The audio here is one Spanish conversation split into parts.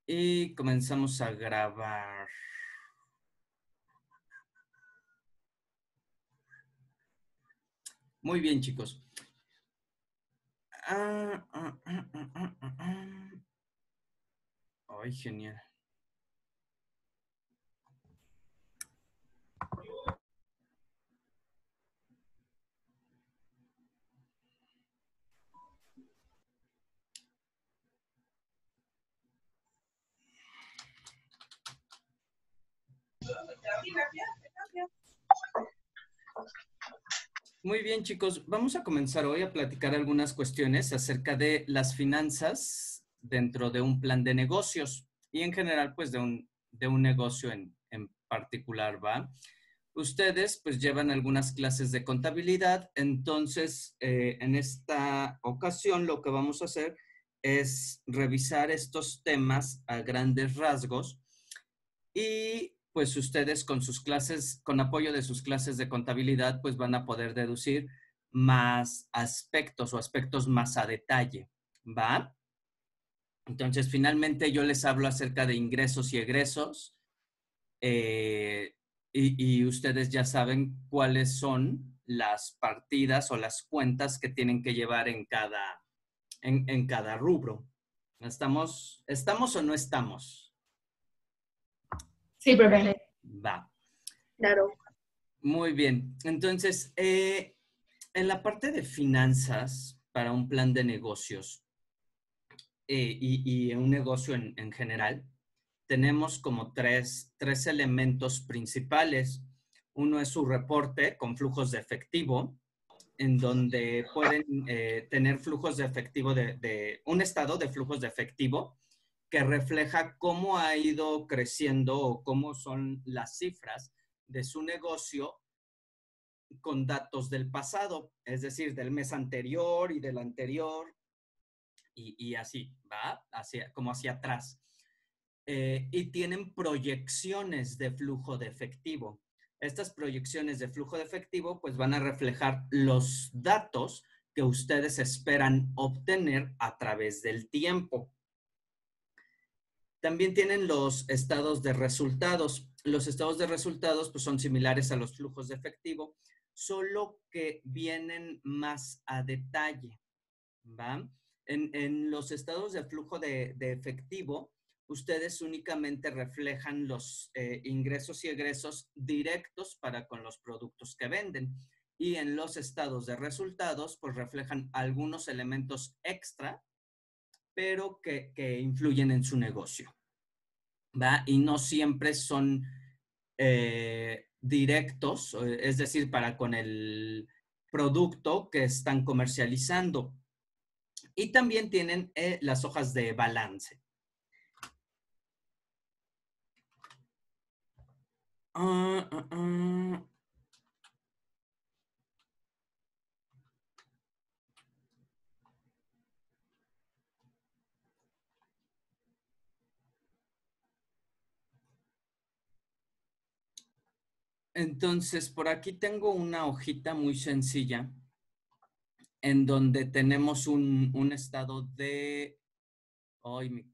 Y comenzamos a grabar. Muy bien, chicos. Ay, genial. Muy bien, chicos. Vamos a comenzar hoy a platicar algunas cuestiones acerca de las finanzas dentro de un plan de negocios y en general, pues, de un negocio en particular, ¿va? Ustedes, pues, llevan algunas clases de contabilidad, entonces, en esta ocasión lo que vamos a hacer es revisar estos temas a grandes rasgos y pues ustedes con sus clases, con apoyo de sus clases de contabilidad, pues van a poder deducir más aspectos o aspectos más a detalle, ¿va? Entonces, finalmente yo les hablo acerca de ingresos y egresos eh, y ustedes ya saben cuáles son las partidas o las cuentas que tienen que llevar en cada rubro. ¿Estamos o no estamos? Sí, profe. Va. Claro. Muy bien. Entonces, en la parte de finanzas para un plan de negocios y un negocio en general, tenemos como tres elementos principales. Uno es su reporte con flujos de efectivo, en donde pueden tener flujos de efectivo de un estado de flujos de efectivo que refleja cómo ha ido creciendo o cómo son las cifras de su negocio con datos del pasado, es decir, del mes anterior y del anterior y así, ¿va? Como hacia atrás. Y tienen proyecciones de flujo de efectivo. Estas proyecciones de flujo de efectivo pues van a reflejar los datos que ustedes esperan obtener a través del tiempo. También tienen los estados de resultados. Los estados de resultados pues, son similares a los flujos de efectivo, solo que vienen más a detalle, ¿va? En los estados de flujo de efectivo, ustedes únicamente reflejan los ingresos y egresos directos para con los productos que venden. Y en los estados de resultados, pues reflejan algunos elementos extra, pero que influyen en su negocio, ¿va? Y no siempre son directos, es decir, para con el producto que están comercializando. Y también tienen las hojas de balance. Uh, uh, uh. Entonces, por aquí tengo una hojita muy sencilla en donde tenemos un estado de... Oh,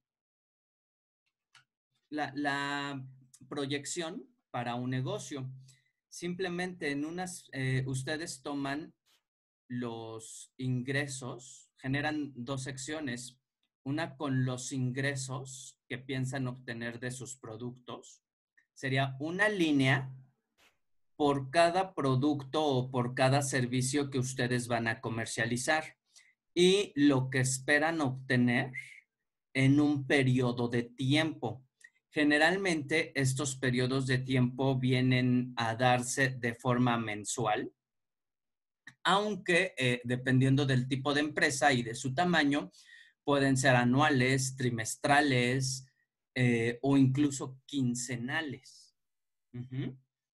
la proyección para un negocio. Simplemente ustedes toman los ingresos, generan dos secciones, una con los ingresos que piensan obtener de sus productos. Sería una línea por cada producto o por cada servicio que ustedes van a comercializar y lo que esperan obtener en un periodo de tiempo. Generalmente estos periodos de tiempo vienen a darse de forma mensual, aunque dependiendo del tipo de empresa y de su tamaño, pueden ser anuales, trimestrales o incluso quincenales. Uh-huh.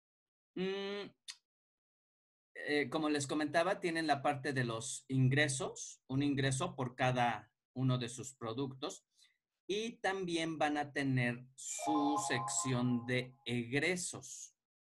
Como les comentaba, tienen la parte de los ingresos, un ingreso por cada uno de sus productos y también van a tener su sección de egresos.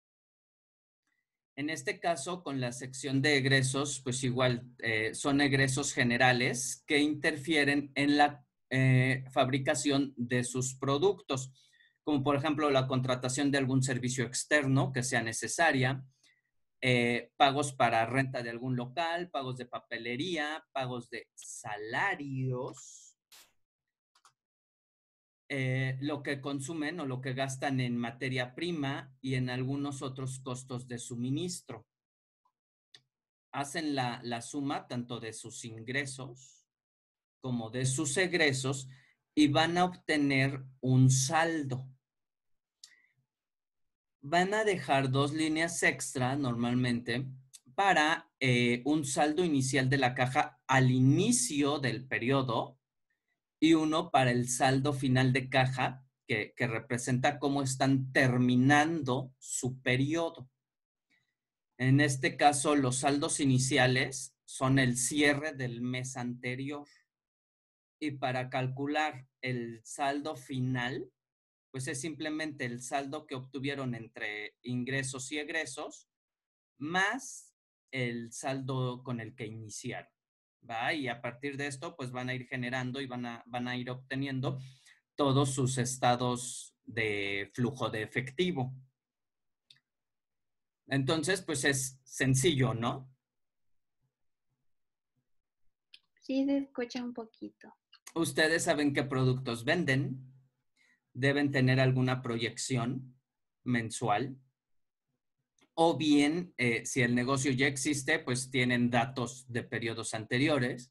En este caso, con la sección de egresos, pues igual son egresos generales que interfieren fabricación de sus productos, como por ejemplo la contratación de algún servicio externo que sea necesaria, pagos para renta de algún local, pagos de papelería, pagos de salarios, lo que consumen o lo que gastan en materia prima y en algunos otros costos de suministro. Hacen la suma tanto de sus ingresos como de sus egresos y van a obtener un saldo. Van a dejar 2 líneas extra normalmente para un saldo inicial de la caja al inicio del periodo y uno para el saldo final de caja que representa cómo están terminando su periodo. En este caso, los saldos iniciales son el cierre del mes anterior. Y para calcular el saldo final, pues es simplemente el saldo que obtuvieron entre ingresos y egresos, más el saldo con el que iniciaron, ¿va? Y a partir de esto, pues van a ir generando y van a ir obteniendo todos sus estados de flujo de efectivo. Entonces, pues es sencillo, ¿no? Sí, se escucha un poquito. Ustedes saben qué productos venden, deben tener alguna proyección mensual, o bien, si el negocio ya existe, pues tienen datos de periodos anteriores,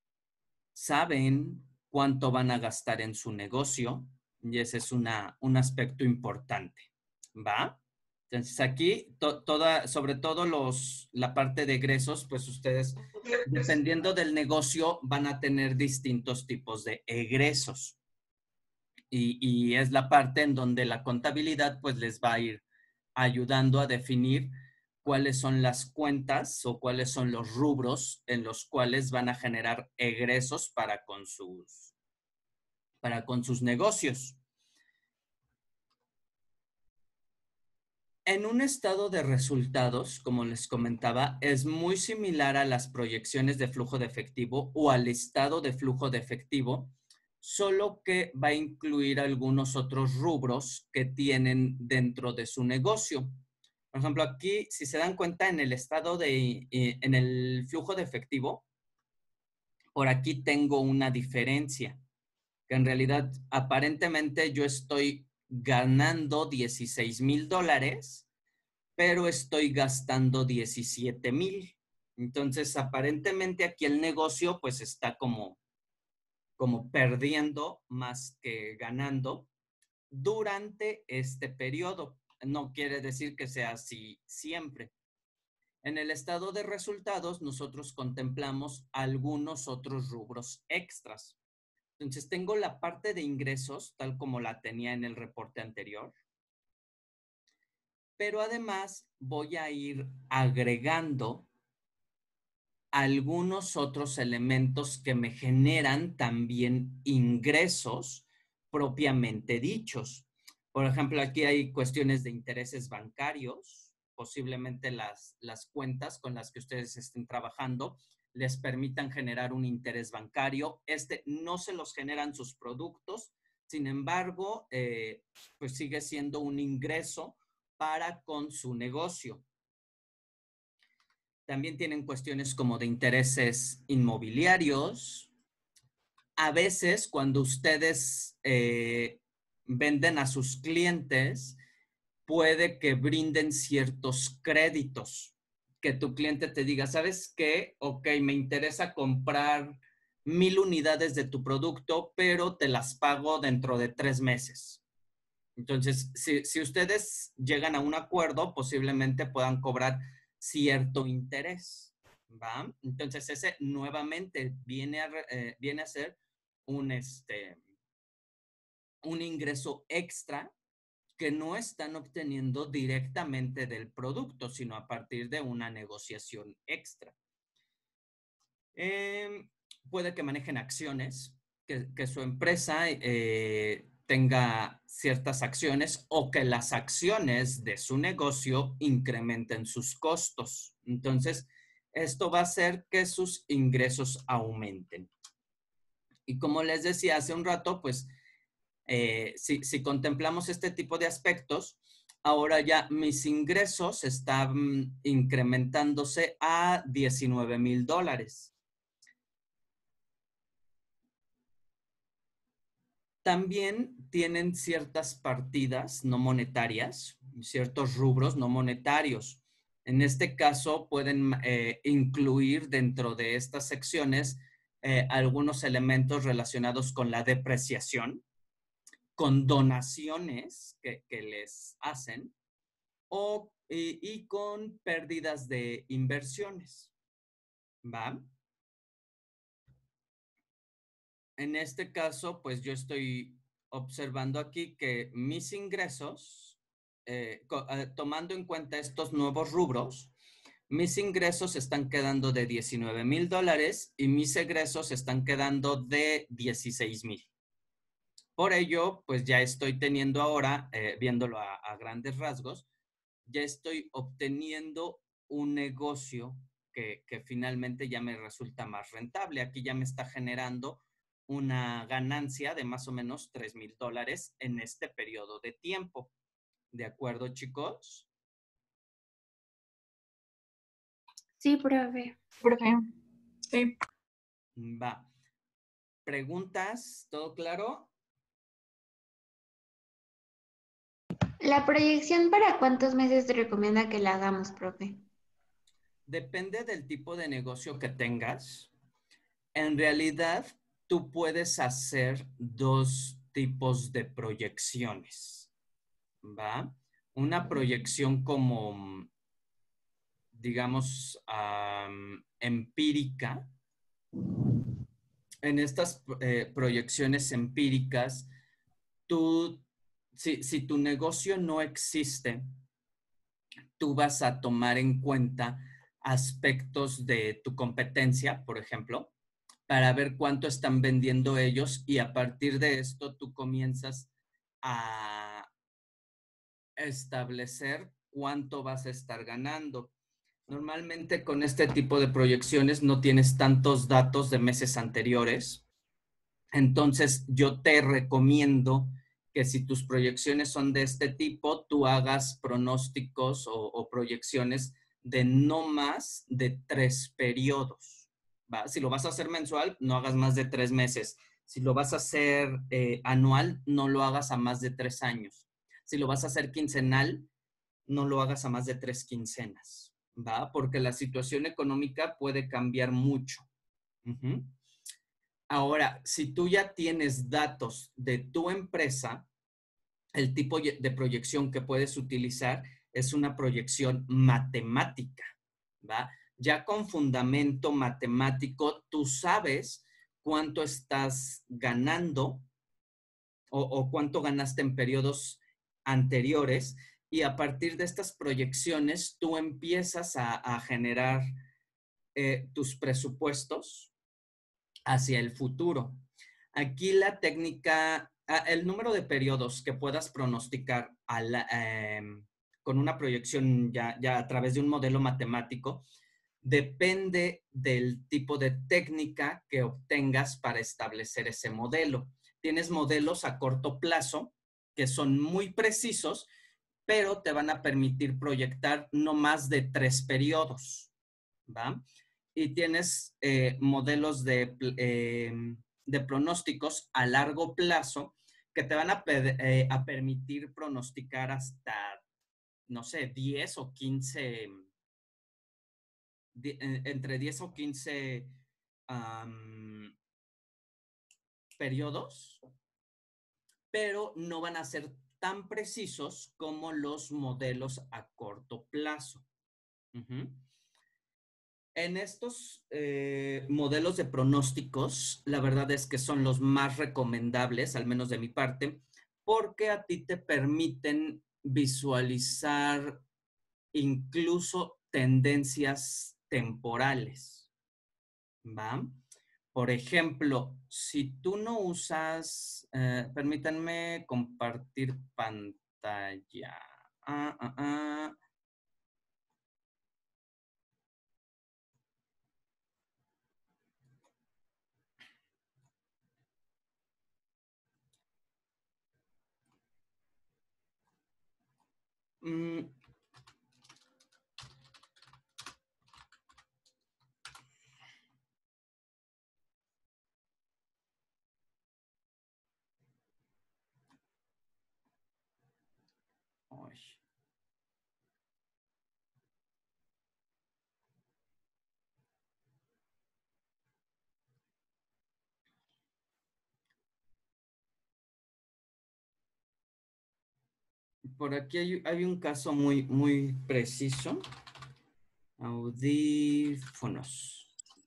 saben cuánto van a gastar en su negocio, y ese es un aspecto importante, ¿va? Entonces aquí, sobre todo la parte de egresos, pues ustedes, dependiendo del negocio, van a tener distintos tipos de egresos. Y es la parte en donde la contabilidad pues les va a ir ayudando a definir cuáles son las cuentas o cuáles son los rubros en los cuales van a generar egresos para con sus negocios. En un estado de resultados, como les comentaba, es muy similar a las proyecciones de flujo de efectivo o al estado de flujo de efectivo, solo que va a incluir algunos otros rubros que tienen dentro de su negocio. Por ejemplo, aquí, si se dan cuenta, en en el flujo de efectivo, por aquí tengo una diferencia, que en realidad aparentemente yo estoy ganando $16,000, pero estoy gastando 17,000. Entonces, aparentemente aquí el negocio pues está como perdiendo más que ganando durante este periodo. No quiere decir que sea así siempre. En el estado de resultados, nosotros contemplamos algunos otros rubros extras. Entonces, tengo la parte de ingresos, tal como la tenía en el reporte anterior, pero además voy a ir agregando algunos otros elementos que me generan también ingresos propiamente dichos. Por ejemplo, aquí hay cuestiones de intereses bancarios, posiblemente las cuentas con las que ustedes estén trabajando les permitan generar un interés bancario. No se los generan sus productos, sin embargo, pues sigue siendo un ingreso para con su negocio. También tienen cuestiones como de intereses inmobiliarios. A veces, cuando ustedes venden a sus clientes, puede que brinden ciertos créditos, que tu cliente te diga, ¿sabes qué? Ok, me interesa comprar 1,000 unidades de tu producto, pero te las pago dentro de 3 meses. Entonces, si ustedes llegan a un acuerdo, posiblemente puedan cobrar cierto interés, ¿va? Entonces, ese nuevamente viene a ser un ingreso extra que no están obteniendo directamente del producto, sino a partir de una negociación extra. Puede que manejen acciones, que su empresa tenga ciertas acciones o que las acciones de su negocio incrementen sus costos. Entonces, esto va a hacer que sus ingresos aumenten. Y como les decía hace un rato, pues si contemplamos este tipo de aspectos, ahora ya mis ingresos están incrementándose a $19,000. También tienen ciertas partidas no monetarias, ciertos rubros no monetarios. En este caso pueden incluir dentro de estas secciones algunos elementos relacionados con la depreciación, con donaciones que les hacen y con pérdidas de inversiones. ¿Va? En este caso, pues yo estoy observando aquí que mis ingresos, tomando en cuenta estos nuevos rubros, mis ingresos están quedando de $19,000 y mis egresos están quedando de 16,000. Por ello, pues ya estoy teniendo ahora, viéndolo a grandes rasgos, ya estoy obteniendo un negocio que finalmente ya me resulta más rentable. Aquí ya me está generando una ganancia de más o menos $3,000 en este periodo de tiempo. ¿De acuerdo, chicos? Sí, profe. Profe, sí. Va. ¿Preguntas? ¿Todo claro? ¿La proyección para cuántos meses te recomienda que la hagamos, profe? Depende del tipo de negocio que tengas. En realidad, tú puedes hacer dos tipos de proyecciones, ¿va? Una proyección como, digamos, empírica. En estas proyecciones empíricas, tú, si tu negocio no existe, tú vas a tomar en cuenta aspectos de tu competencia, por ejemplo, para ver cuánto están vendiendo ellos y a partir de esto tú comienzas a establecer cuánto vas a estar ganando. Normalmente con este tipo de proyecciones no tienes tantos datos de meses anteriores, entonces yo te recomiendo que si tus proyecciones son de este tipo, tú hagas pronósticos o proyecciones de no más de 3 periodos. ¿Va? Si lo vas a hacer mensual, no hagas más de 3 meses. Si lo vas a hacer anual, no lo hagas a más de 3 años. Si lo vas a hacer quincenal, no lo hagas a más de 3 quincenas. ¿Va? Porque la situación económica puede cambiar mucho. Uh-huh. Ahora, si tú ya tienes datos de tu empresa, el tipo de proyección que puedes utilizar es una proyección matemática, ¿va? Ya con fundamento matemático, tú sabes cuánto estás ganando o cuánto ganaste en periodos anteriores y a partir de estas proyecciones tú empiezas a generar tus presupuestos hacia el futuro. Aquí la técnica, el número de periodos que puedas pronosticar con una proyección ya a través de un modelo matemático depende del tipo de técnica que obtengas para establecer ese modelo. Tienes modelos a corto plazo que son muy precisos, pero te van a permitir proyectar no más de 3 periodos, ¿va? Y tienes modelos de pronósticos a largo plazo que te van a permitir pronosticar hasta, no sé, 10 o 15, entre 10 o 15 periodos, pero no van a ser tan precisos como los modelos a corto plazo. Uh-huh. En estos modelos de pronósticos, la verdad es que son los más recomendables, al menos de mi parte, porque a ti te permiten visualizar incluso tendencias temporales, ¿va? Por ejemplo, si tú no usas, permítanme compartir pantalla. Ah, ah, ah. Mm, ay. Por aquí hay un caso muy preciso. Audífonos.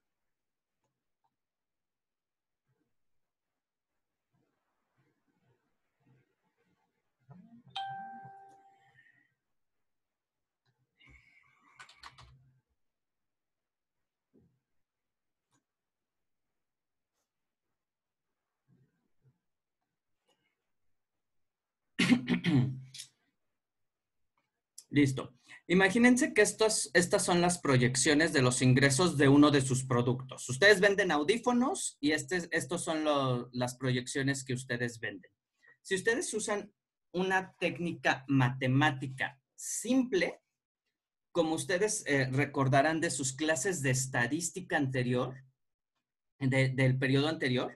Listo. Imagínense que estas son las proyecciones de los ingresos de uno de sus productos. Ustedes venden audífonos y estos son las proyecciones que ustedes venden. Si ustedes usan una técnica matemática simple, como ustedes recordarán de sus clases de estadística anterior, del periodo anterior,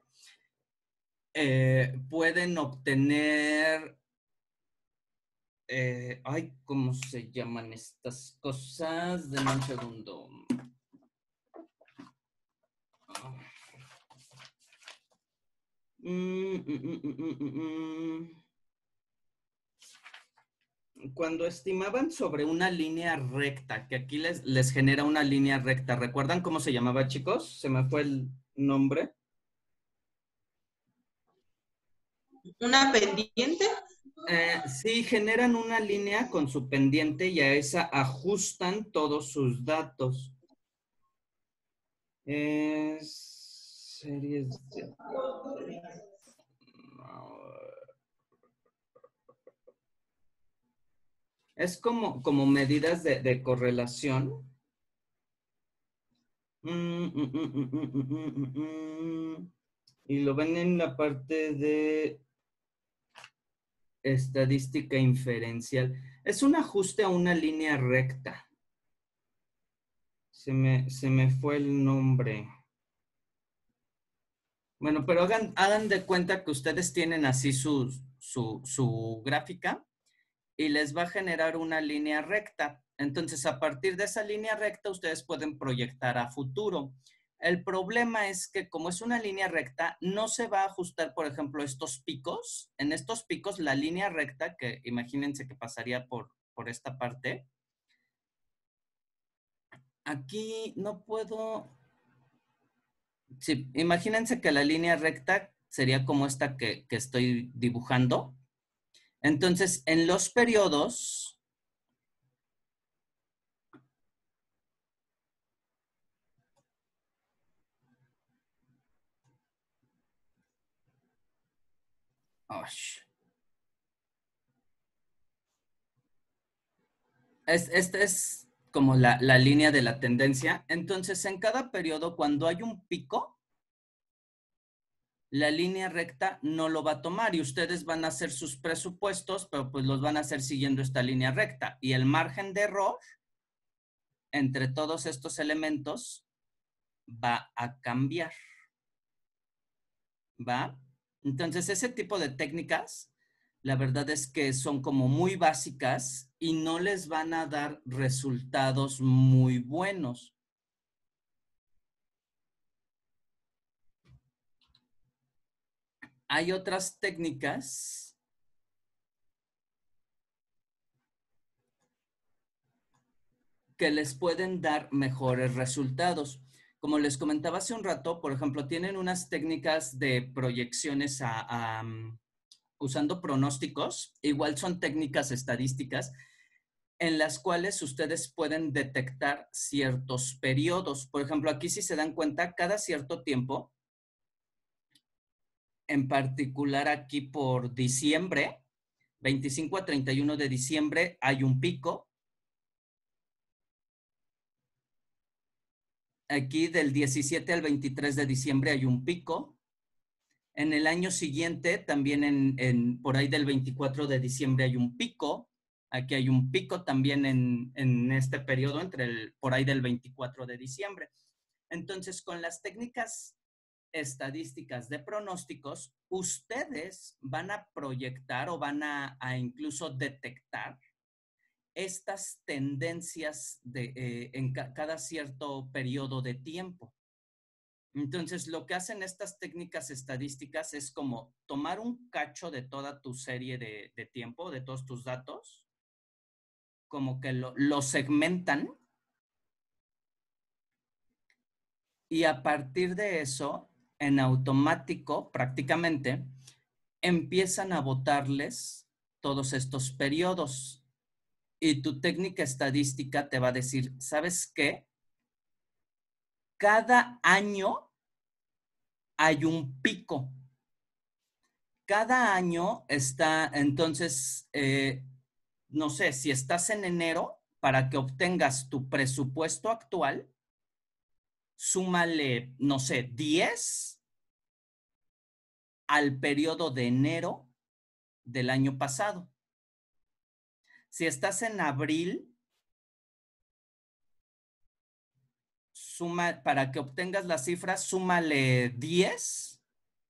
pueden obtener, ¿cómo se llaman estas cosas? Denme un segundo. Cuando estimaban sobre una línea recta, que aquí les genera una línea recta, ¿recuerdan cómo se llamaba, chicos? Se me fue el nombre. ¿Una pendiente? Sí, generan una línea con su pendiente y a esa ajustan todos sus datos. Series de... Es como medidas de correlación. Y lo ven en la parte de estadística inferencial. Es un ajuste a una línea recta. Se me fue el nombre. Bueno, pero hagan de cuenta que ustedes tienen así su gráfica y les va a generar una línea recta. Entonces, a partir de esa línea recta, ustedes pueden proyectar a futuro. El problema es que como es una línea recta, no se va a ajustar, por ejemplo, estos picos. En estos picos, la línea recta, que imagínense que pasaría por esta parte. Aquí no puedo... Sí, imagínense que la línea recta sería como esta que estoy dibujando. Entonces, en los periodos... Esta es como la línea de la tendencia. Entonces, en cada periodo, cuando hay un pico, la línea recta no lo va a tomar y ustedes van a hacer sus presupuestos, pero pues los van a hacer siguiendo esta línea recta. Y el margen de error entre todos estos elementos va a cambiar. ¿Va? Entonces, ese tipo de técnicas, la verdad es que son como muy básicas y no les van a dar resultados muy buenos. Hay otras técnicas que les pueden dar mejores resultados. Como les comentaba hace un rato, por ejemplo, tienen unas técnicas de proyecciones usando pronósticos. Igual son técnicas estadísticas en las cuales ustedes pueden detectar ciertos periodos. Por ejemplo, aquí si se dan cuenta, cada cierto tiempo, en particular aquí por diciembre, 25 a 31 de diciembre, hay un pico. Aquí del 17 al 23 de diciembre hay un pico. En el año siguiente, también por ahí del 24 de diciembre hay un pico. Aquí hay un pico también en este periodo, por ahí del 24 de diciembre. Entonces, con las técnicas estadísticas de pronósticos, ustedes van a proyectar o van a incluso detectar estas tendencias en cada cierto periodo de tiempo. Entonces, lo que hacen estas técnicas estadísticas es como tomar un cacho de toda tu serie de tiempo, de todos tus datos, como que lo segmentan, y a partir de eso, en automático, prácticamente, empiezan a botarles todos estos periodos. Y tu técnica estadística te va a decir, ¿sabes qué? Cada año hay un pico. Cada año está, entonces, no sé, si estás en enero, para que obtengas tu presupuesto actual, súmale, no sé, 10 al periodo de enero del año pasado. Si estás en abril, para que obtengas las cifras, súmale 10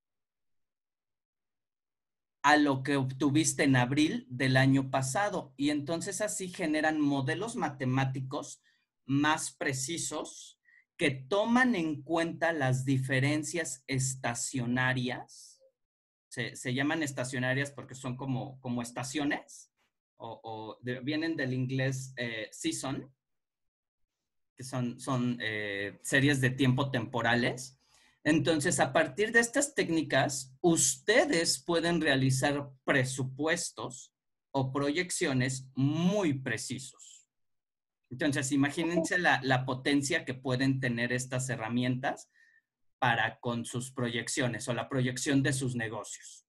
a lo que obtuviste en abril del año pasado. Y entonces así generan modelos matemáticos más precisos que toman en cuenta las diferencias estacionarias. Se llaman estacionarias porque son como estaciones, vienen del inglés season, que son series de tiempo temporales. Entonces, a partir de estas técnicas, ustedes pueden realizar presupuestos o proyecciones muy precisos. Entonces, imagínense la potencia que pueden tener estas herramientas para con sus proyecciones o la proyección de sus negocios.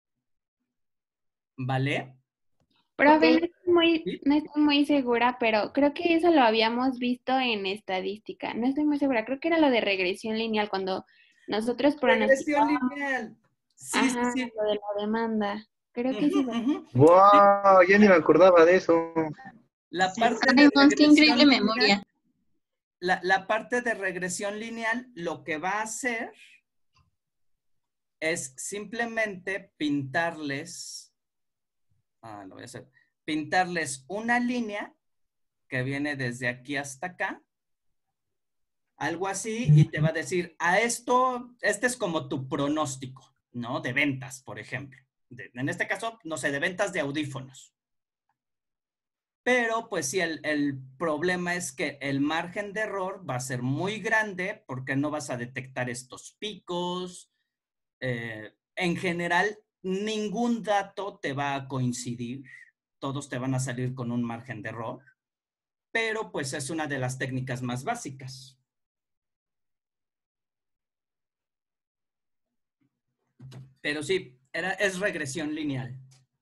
¿Vale? Profe, ¿Sí? no estoy muy segura, pero creo que eso lo habíamos visto en estadística. No estoy muy segura. Creo que era lo de regresión lineal cuando nosotros Regresión pronosticábamos. lineal. Sí, Ajá, sí, sí. lo de la demanda. Creo que sí. ¡Wow! Ya ni me acordaba de eso. La Sí. parte Ay, de Mons, qué regresión increíble lineal, memoria. la parte de regresión lineal, lo que va a hacer es simplemente pintarles, lo voy a hacer, pintarles una línea que viene desde aquí hasta acá, algo así, y te va a decir, este es como tu pronóstico, ¿no? De ventas, por ejemplo. En este caso, no sé, de ventas de audífonos. Pero pues sí, el problema es que el margen de error va a ser muy grande porque no vas a detectar estos picos. En general, ningún dato te va a coincidir. Todos te van a salir con un margen de error. Pero pues es una de las técnicas más básicas. Pero sí, es regresión lineal.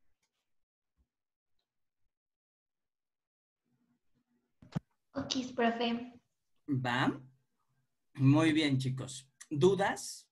Ok, profe. ¿Va? Muy bien, chicos. ¿Dudas?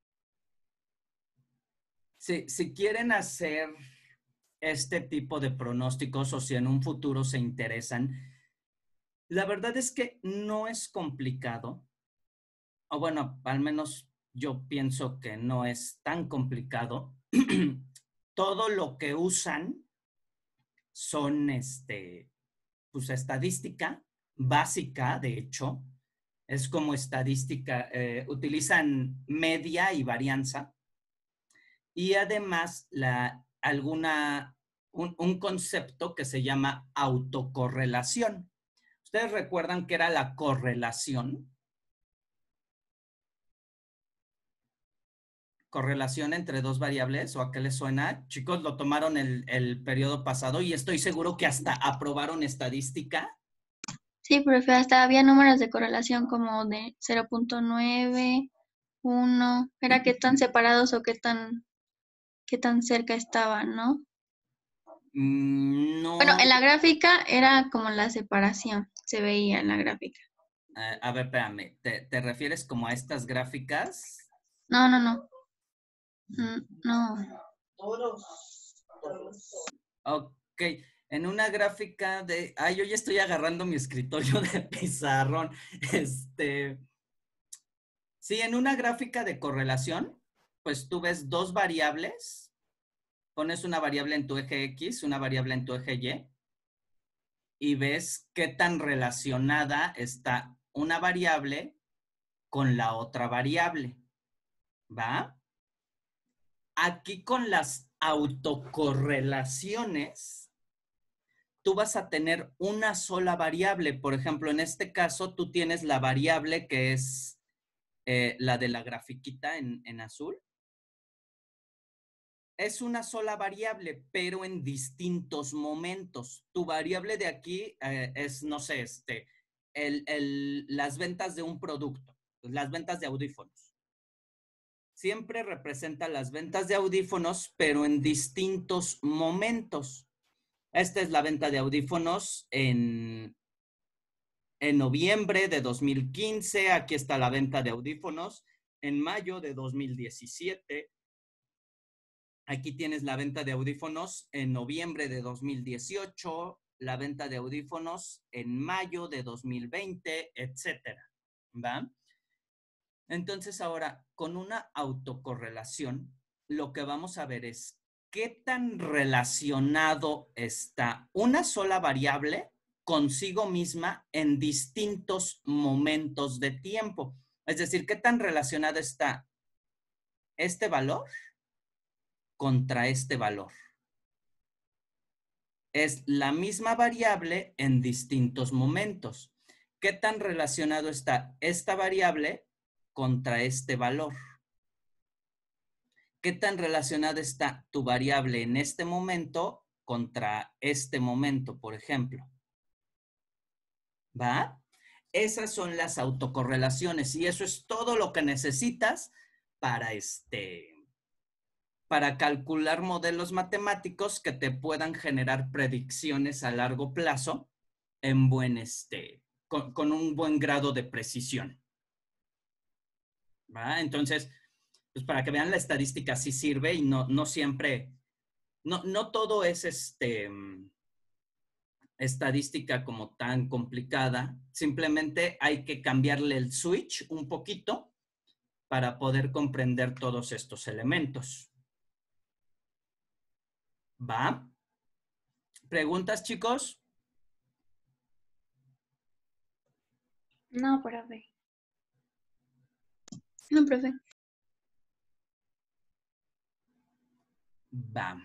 Si quieren hacer este tipo de pronósticos o si en un futuro se interesan, la verdad es que no es complicado. O bueno, al menos yo pienso que no es tan complicado. Todo lo que usan son pues estadística básica, de hecho. Es como estadística, utilizan media y varianza. Y además un concepto que se llama autocorrelación. ¿Ustedes recuerdan qué era la correlación? Correlación entre dos variables, ¿o a qué les suena? Chicos, lo tomaron el periodo pasado y estoy seguro que hasta aprobaron estadística. Sí, profe, hasta había números de correlación como de 0.9, 1. Era qué tan separados o qué tan cerca estaban, ¿no? No. Bueno, en la gráfica era como la separación, se veía en la gráfica. A ver, espérame, ¿te refieres como a estas gráficas? No. No. Ok, En una gráfica de... Ay, yo ya estoy agarrando mi escritorio de pizarrón. Sí, en una gráfica de correlación, pues tú ves dos variables. Pones una variable en tu eje X, una variable en tu eje Y, y ves qué tan relacionada está una variable con la otra variable. ¿Va? Aquí con las autocorrelaciones, tú vas a tener una sola variable. Por ejemplo, en este caso, tú tienes la variable que es la de la grafiquita en azul. Es una sola variable, pero en distintos momentos. Tu variable de aquí es, no sé, las ventas de un producto, las ventas de audífonos. Siempre representa las ventas de audífonos, pero en distintos momentos. Esta es la venta de audífonos en noviembre de 2015. Aquí está la venta de audífonos en mayo de 2017. Aquí tienes la venta de audífonos en noviembre de 2018, la venta de audífonos en mayo de 2020, etcétera. ¿Va? Entonces ahora, con una autocorrelación, lo que vamos a ver es qué tan relacionado está una sola variable consigo misma en distintos momentos de tiempo. Es decir, qué tan relacionado está este valor contra este valor. Es la misma variable en distintos momentos. ¿Qué tan relacionado está esta variable contra este valor? ¿Qué tan relacionada está tu variable en este momento contra este momento, por ejemplo? ¿Va? Esas son las autocorrelaciones y eso es todo lo que necesitas para para calcular modelos matemáticos que te puedan generar predicciones a largo plazo en con un buen grado de precisión. ¿Va? Entonces, pues para que vean, la estadística sí sirve y no siempre, no todo es estadística como tan complicada. Simplemente hay que cambiarle el switch un poquito para poder comprender todos estos elementos. ¿Va? ¿Preguntas, chicos? No, profe. No, profe. Va.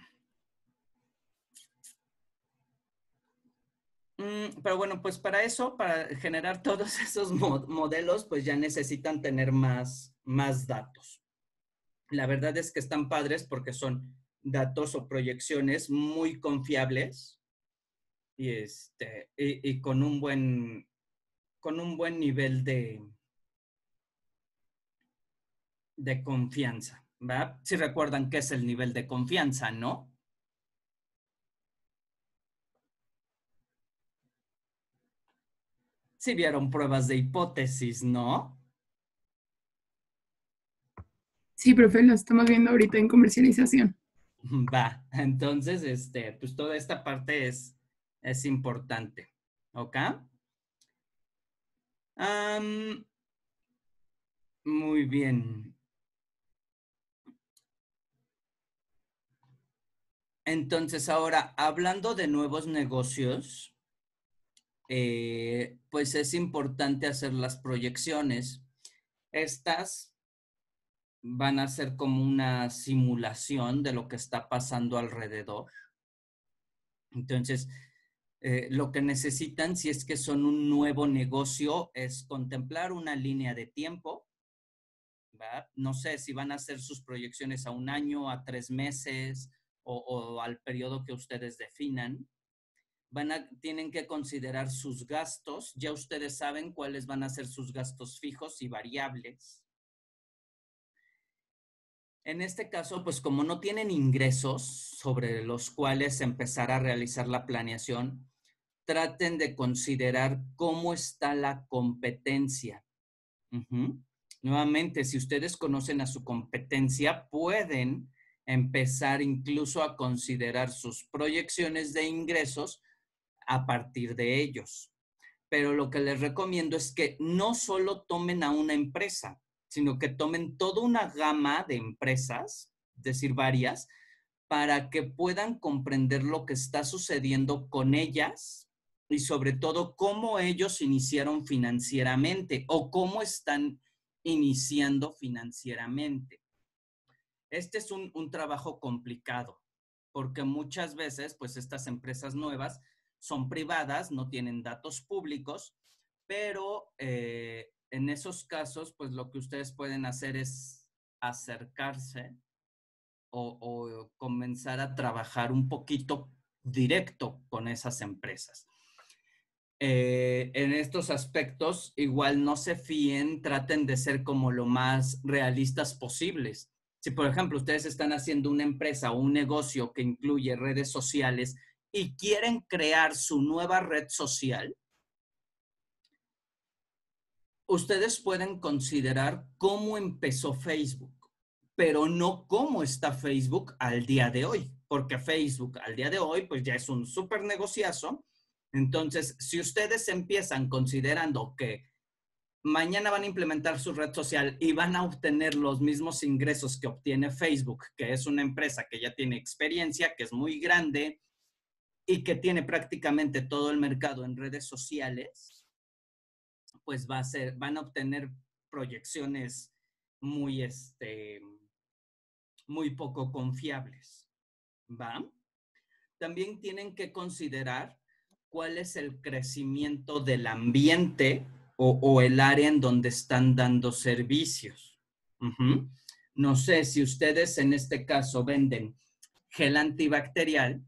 Pero bueno, pues para eso, para generar todos esos modelos, pues ya necesitan tener más datos. La verdad es que están padres porque son datos o proyecciones muy confiables y con un buen nivel de confianza, ¿va? Si recuerdan qué es el nivel de confianza, ¿no? Si vieron pruebas de hipótesis, ¿no? Sí, profe, lo estamos viendo ahorita en comercialización. Va, entonces, pues toda esta parte es importante, ¿ok? Muy bien. Entonces, ahora, hablando de nuevos negocios, pues es importante hacer las proyecciones. Estas van a ser como una simulación de lo que está pasando alrededor. Entonces, lo que necesitan, si es que son un nuevo negocio, es contemplar una línea de tiempo, ¿va? No sé si van a hacer sus proyecciones a 1 año, a 3 meses o al periodo que ustedes definan. Tienen que considerar sus gastos. Ya ustedes saben cuáles van a ser sus gastos fijos y variables. En este caso, pues como no tienen ingresos sobre los cuales empezar a realizar la planeación, traten de considerar cómo está la competencia. Nuevamente, si ustedes conocen a su competencia, pueden empezar incluso a considerar sus proyecciones de ingresos a partir de ellos. Pero lo que les recomiendo es que no solo tomen a una empresa, sino que tomen toda una gama de empresas, es decir, varias, para que puedan comprender lo que está sucediendo con ellas y sobre todo cómo ellos iniciaron financieramente o cómo están iniciando financieramente. Este es un trabajo complicado porque muchas veces, pues estas empresas nuevas son privadas, no tienen datos públicos, pero en esos casos, pues lo que ustedes pueden hacer es acercarse o comenzar a trabajar un poquito directo con esas empresas. En estos aspectos, igual no se fíen, traten de ser como lo más realistas posibles. Si, por ejemplo, ustedes están haciendo una empresa o un negocio que incluye redes sociales y quieren crear su nueva red social, ustedes pueden considerar cómo empezó Facebook, pero no cómo está Facebook al día de hoy, porque Facebook al día de hoy pues ya es un súper negociazo. Entonces, si ustedes empiezan considerando que mañana van a implementar su red social y van a obtener los mismos ingresos que obtiene Facebook, que es una empresa que ya tiene experiencia, que es muy grande y que tiene prácticamente todo el mercado en redes sociales, pues van a obtener proyecciones muy, muy poco confiables, ¿va? También tienen que considerar cuál es el crecimiento del ambiente o el área en donde están dando servicios. No sé si ustedes en este caso venden gel antibacterial,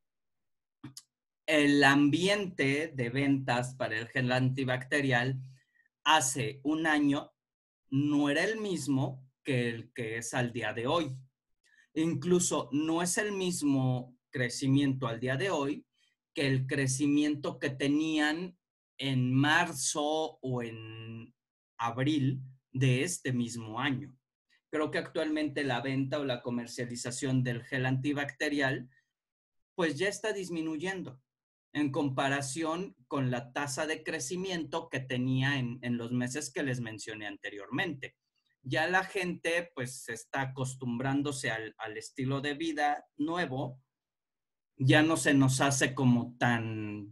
el ambiente de ventas para el gel antibacterial hace un año no era el mismo que el que es al día de hoy. Incluso no es el mismo crecimiento al día de hoy que el crecimiento que tenían en marzo o en abril de este mismo año. Creo que actualmente la venta o la comercialización del gel antibacterial pues ya está disminuyendo en comparación con la tasa de crecimiento que tenía en los meses que les mencioné anteriormente. Ya la gente pues está acostumbrándose al estilo de vida nuevo, ya no se nos hace como tan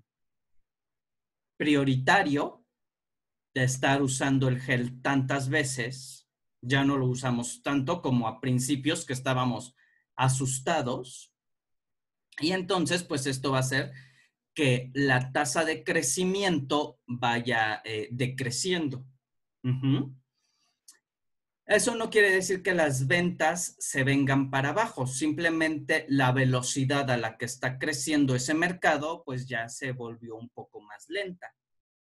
prioritario de estar usando el gel tantas veces, ya no lo usamos tanto como a principios que estábamos asustados, y entonces pues esto va a hacer que la tasa de crecimiento vaya decreciendo. Eso no quiere decir que las ventas se vengan para abajo, simplemente la velocidad a la que está creciendo ese mercado, pues ya se volvió un poco más lenta.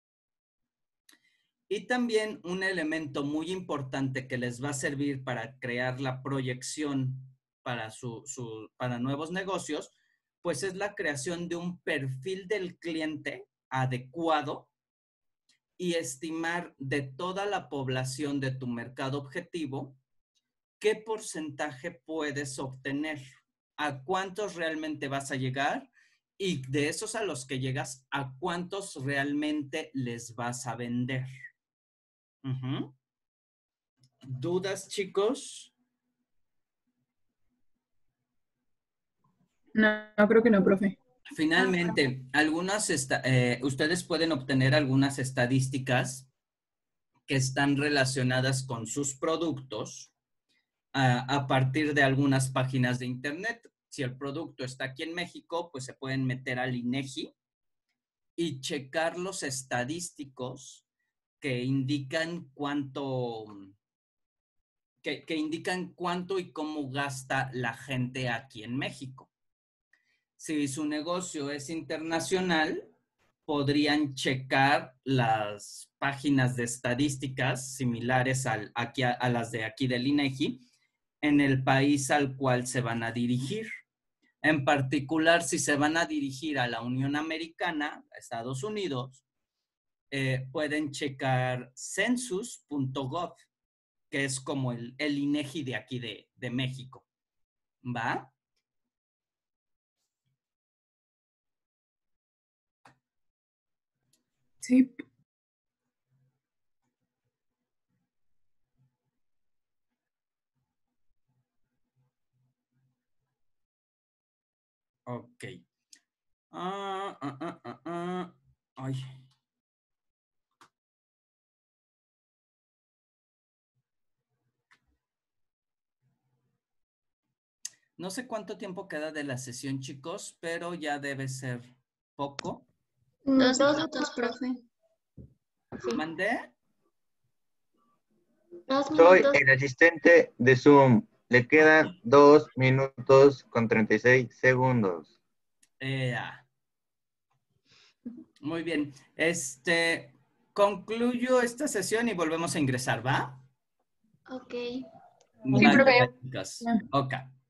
Y también un elemento muy importante que les va a servir para crear la proyección para, para nuevos negocios, pues es la creación de un perfil del cliente adecuado y estimar de toda la población de tu mercado objetivo qué porcentaje puedes obtener, a cuántos realmente vas a llegar y de esos a los que llegas, a cuántos realmente les vas a vender. ¿Dudas, chicos? No, creo que no, profe. Finalmente, ustedes pueden obtener algunas estadísticas que están relacionadas con sus productos a partir de algunas páginas de internet. Si el producto está aquí en México, pues se pueden meter al INEGI y checar los estadísticos que indican cuánto y cómo gasta la gente aquí en México. Si su negocio es internacional, podrían checar las páginas de estadísticas similares a las de aquí del INEGI en el país al cual se van a dirigir. En particular, si se van a dirigir a la Unión Americana, a Estados Unidos, pueden checar census.gov, que es como el INEGI de aquí de México. ¿Va? Sí. Ok. Ay. No sé cuánto tiempo queda de la sesión, chicos, pero ya debe ser poco. 2 minutos, profe. ¿Mandé? 2 Soy minutos. el asistente de Zoom. Le quedan 2 minutos con 36 segundos. Muy bien. Concluyo esta sesión y volvemos a ingresar, ¿va? Ok. Vale, profe. chicos. Ok.